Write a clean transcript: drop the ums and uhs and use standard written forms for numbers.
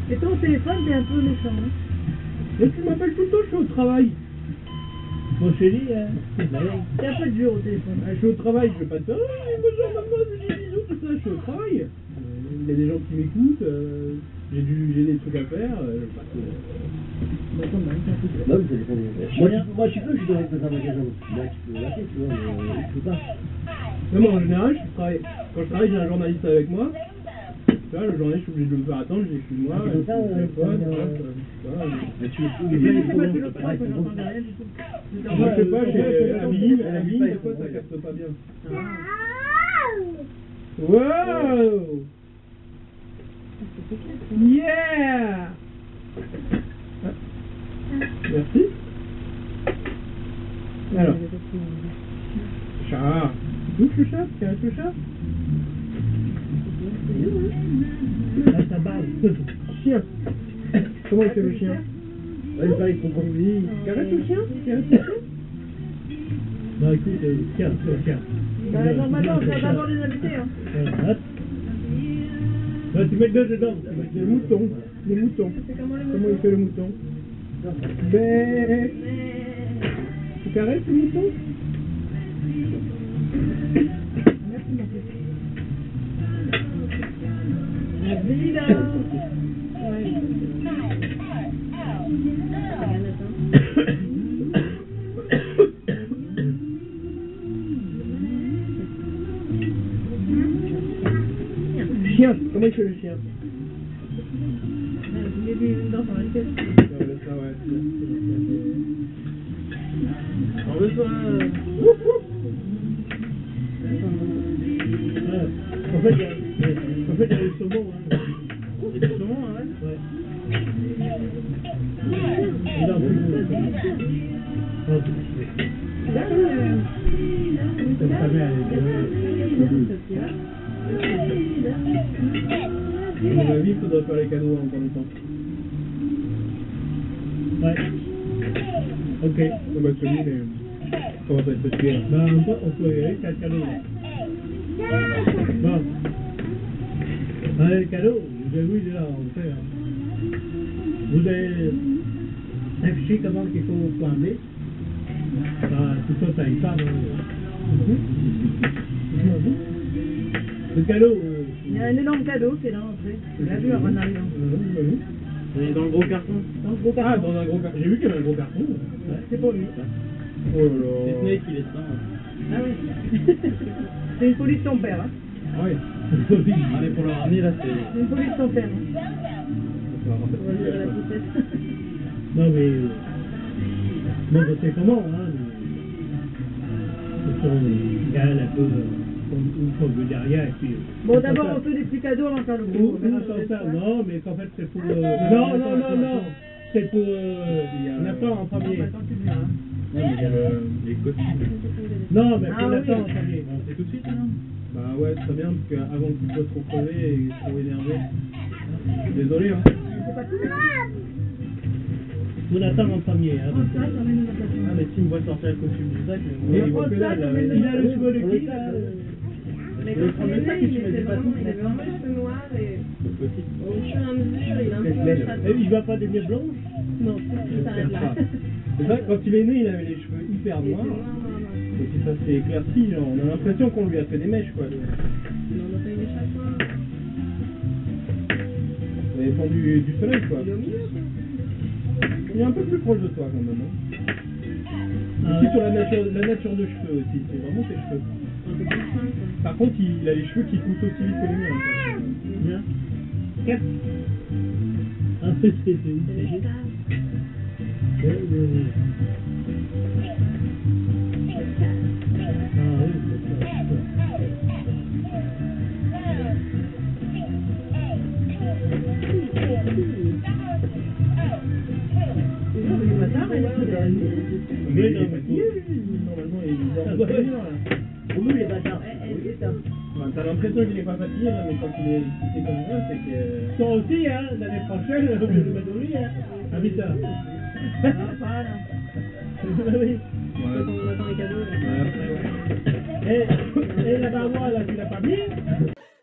Et toi au téléphone, t'es un peu méchant, hein. Mais tu m'appelles tout le temps, je suis au travail. Mon chéri, bah oui. T'es un peu dur au téléphone. Je suis au travail, je vais pas te faire bonjour maman, je dis bisous, tout ça, je suis au travail. Il y a des gens qui m'écoutent, j'ai des trucs à faire, je vais pas te... Non, mais ça dépend des... Moi, tu peux, je suis dans un magasin. Là, tu peux l'appeler, tu vois, mais je peux pas. Mais moi, en général, quand je travaille, j'ai un journaliste avec moi. Tu vois, le journaliste, je suis obligé de le faire attendre, j'ai chez moi, C'est comme ça, téléphone, mais tu veux Je sais pas, tu le prends, que j'entendais rien du tout. moi, je sais pas, j'ai la ligne, des fois, ça capte pas bien. Wow! Yeah! Merci. Alors. Chat. Touche le chat? Caresse le chat? Là, ça barre. Chien. Comment il fait le chien? Ouais, il paraît qu'il comprend. Oui. Caresse le chien? Caresse le chien? Non, écoute, tiens. Bah, normalement, ça va avoir des invités, hein. Hop. Là, tu mets deux dedans. Les moutons. Les moutons. C'est comment les Comment il fait le mouton? Ben. Tu caresses le mouton? Merci, mon fils. La vida. Ouais. Chien. Comment il fait le chien? Il est une danse dans la tête. On veut ça. En fait, il y a le saumon. Hein. Il y a du saumon, hein, ouais? Ouais. Il en plus. Comme sa mère, elle est À mon avis, il faudrait faire les cadeaux en même temps. Ouais. Ok. On va celui, mais comment ça va être tué là? Ben, on peut y aller, c'est un cadeau. Là. Bon. Le cadeau, vous avez vu déjà, on fait. Hein. Vous avez affiché comment il faut flamber. Tout ça, ça y parle. Le cadeau. Il y a un énorme cadeau, c'est là, en fait. Tu l'as vu avant d'arriver. Et dans le gros carton. Dans le gros carton. Ah, dans un gros carton. J'ai vu qu'il y avait un gros carton. Ouais, c'est pour lui. Oh là là. C'est Snake qui laisse ça. Ah oui. C'est une folie de ton père, hein. Ah oui. Allez, pour le ramener, là, c'est... C'est une folie de ton père, hein. On va dire à la petite. Non, mais. Moi, je sais comment, hein. Ce sont Gaël un peu. Une fois que derrière, et puis. Bon, d'abord, on fait des petits cadeaux avant de faire le gros. Ou sans ça, non, mais qu'en fait, c'est pour. Non. C'est pour. Nathan en premier. Attends, tu viens, hein. Non, mais il y a les costumes. Non, mais Ah pour oui. Nathan en premier. Bon, c'est tout de suite, alors? Bah ouais, très bien, parce qu'avant qu'il soit trop crevé et trop énervé. Désolé, hein. C'est pas tout. Pour Nathan en premier, hein. Oh, ça, ça mène une occasion. Ah, mais si, me voit sortir le costume du sac, Mais il Oh, voit que ça, là, ça mène Il a le cheveu de qui, là Mais Je vais quand prendre il le est sac né, et tu il mets était des vraiment, bâtons. il avait vraiment les cheveux noirs et c'est possible. au fur et à mesure, il a un peu de Et il va pas devenir blanche? Non, ça s'arrête là. C'est vrai, quand il est né, il avait les cheveux hyper Il était noirs. noir. Et puis ça s'est éclairci, genre, on a l'impression qu'on lui a fait des mèches, quoi. Non, on a pas eu des chaque fois. Ça dépend du soleil, quoi. Il est au milieu, quoi. Il est un peu plus proche de toi, quand même, hein. Ah Aussi ouais. sur la nature de cheveux aussi, c'est vraiment ses cheveux. Un peu plus fin, quoi. Par contre, il a les cheveux qui poussent aussi vite que les miens. quoi. Bien. Quatre. Ah, c'est C'est les stars. Ah oui, c'est ça. C'est genre, il est bâtard, il est bâtard. Mais il est fatigué, lui. Normalement, il dort Ah depuis ouais. une heure, là. Pour nous, les bâtards. Elle est ça. Enfin, t'as l'impression qu'il est pas fatigué, là, mais quand il est excité comme ça, c'est que... Toi aussi, hein, l'année prochaine, je vais le donner, hein. À 8 heures. Ah, voilà. Oui. Ouais. On attend les cadeaux. Là. Ouais, après, ouais. Et la baroie, là, tu l'as pas mis?